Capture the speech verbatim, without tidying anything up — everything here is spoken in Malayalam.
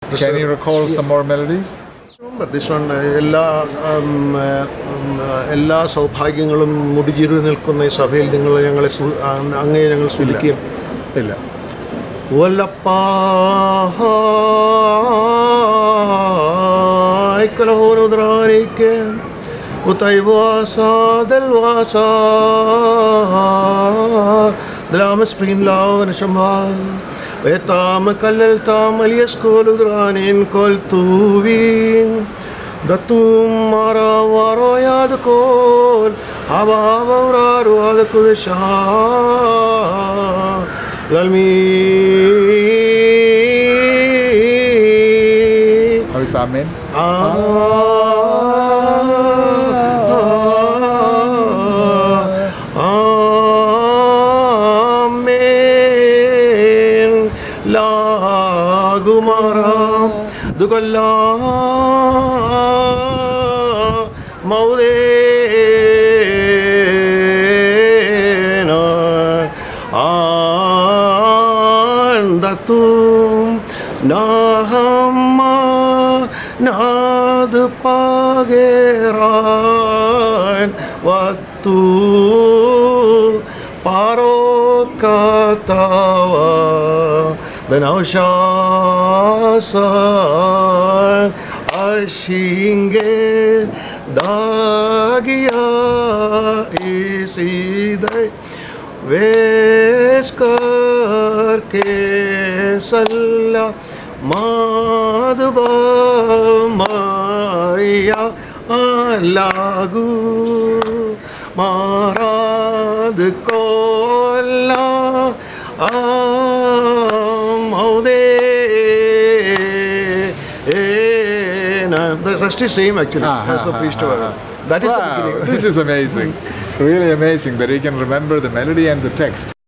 Can you recall some more melodies? But this one, എല്ലാ എല്ലാ സൗഭാഗ്യങ്ങളും മുടിചിരു നിൽക്കുന്ന ഈ സഭയിൽ നിങ്ങൾ ഞങ്ങളെ അങ്ങേ ഞങ്ങൾ സ്തുതിക്കുകയും ഇല്ല. വല്ലപ്പായ്ക്കലോനുദ്രാനിക്ക് utayvasa delvasa dlamas primlavan shamal vetam kallal tamal yaskol udranin kol tuvin datum mara varo yad kol avavararu ad kudesha lalmi How is amen? Gumaram dugalla maudena andatum nahamma nad pageran waktu parokatawa Benaushasa ashinge dagia isidai veskar ke salla madhva maria alagu marad kolla The rest is same actually. Ah, That's the ah, priest. ah, ah. That is Wow, the beginning. this is amazing. Really amazing that he can remember the melody and the text.